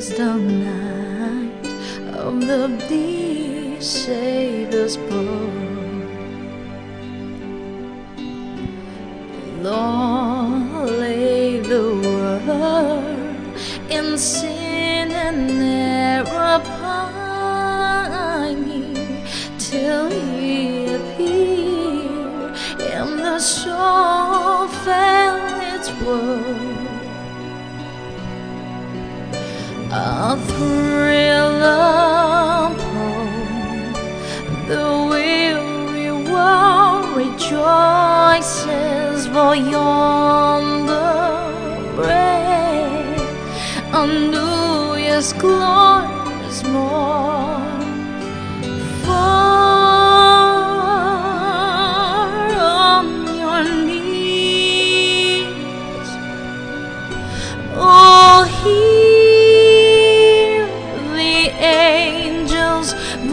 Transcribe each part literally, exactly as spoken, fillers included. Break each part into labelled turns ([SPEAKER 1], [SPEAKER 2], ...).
[SPEAKER 1] is the night of the dear Savior's birth. Long lay the world in sin and error pining, till He appeared, and the soul felt its worth. A thrill upon the weary world rejoices, for yonder break a New Year's glorious morn. Fall on your knees, oh, hear the angels'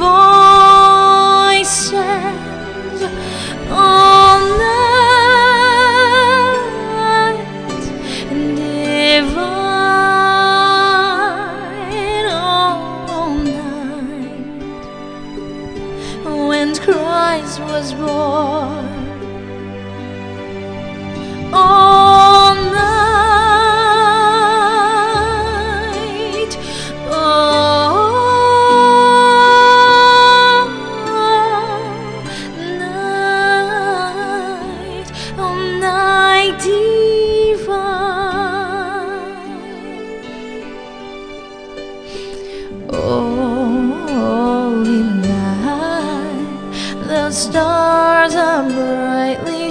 [SPEAKER 1] voices all night, divine all night, when Christ was born. All night, all night, all night divine. Holy night, the stars are brightly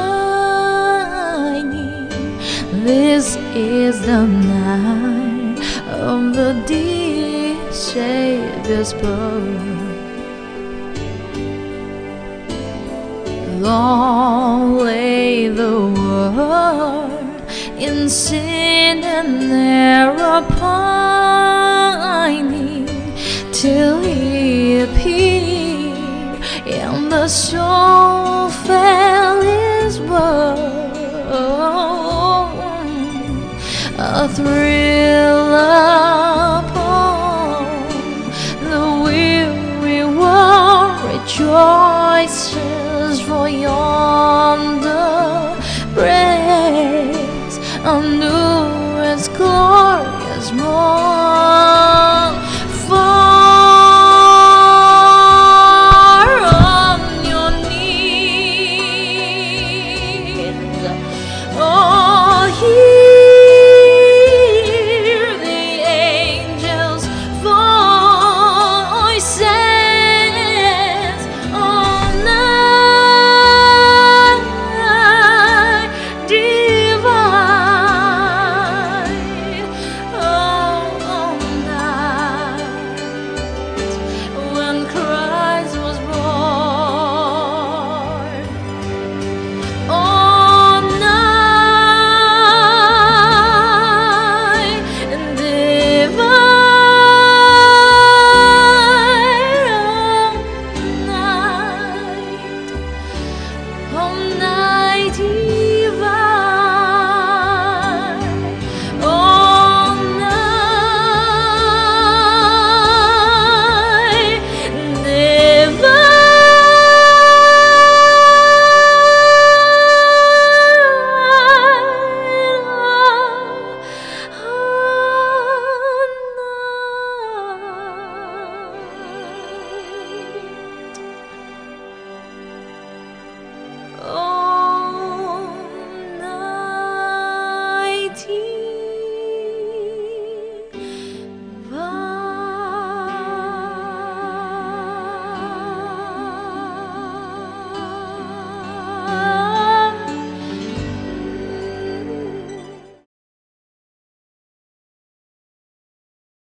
[SPEAKER 1] shining. This is the night of the dear Savior's birth. Long lay the world in sin and error pining, till He appeared, and the soul felt His word. A thrill upon the weary world rejoices, for yonder breaks a new